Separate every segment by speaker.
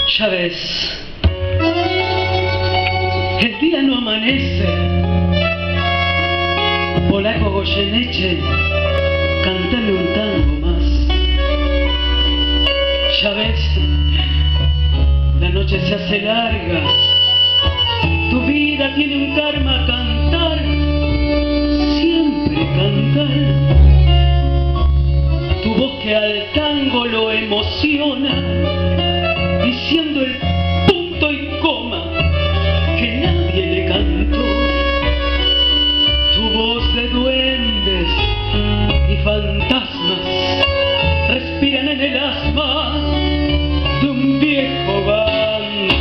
Speaker 1: Ya ves, el día no amanece. Polaco Goyeneche, cántame un tango más. Ya ves, la noche se hace larga. Tu vida tiene un karma, cantar, siempre cantar. Tu voz que al tango lo emociona, diciendo el punto y coma que nadie le cantó. Tu voz de duendes y fantasmas respiran en el asma de un viejo bandoneón.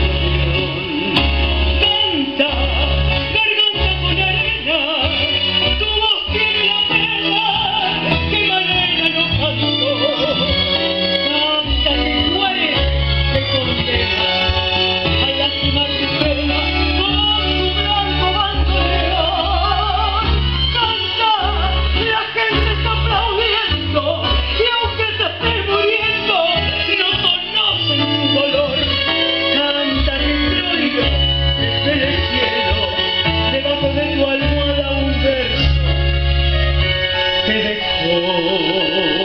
Speaker 1: Canta, garganta con arena, tu voz tiene la pena que Malena no cantó. Canta que muere, te condena a lastimar tu pena con tu blanco bandoneón. Canta, la gente está aplaudiendo y aunque te estés muriendo, no conocen tu dolor. Canta que Troilo desde el cielo, debajo de tu almohada un verso te dejó.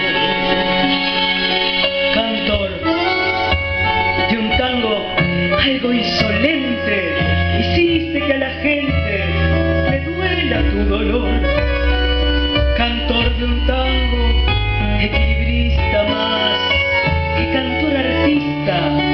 Speaker 1: Cantor de un tango algo insolente, hiciste que a la gente le duela tu dolor. Cantor de un tango, equilibrista más que cantor artista,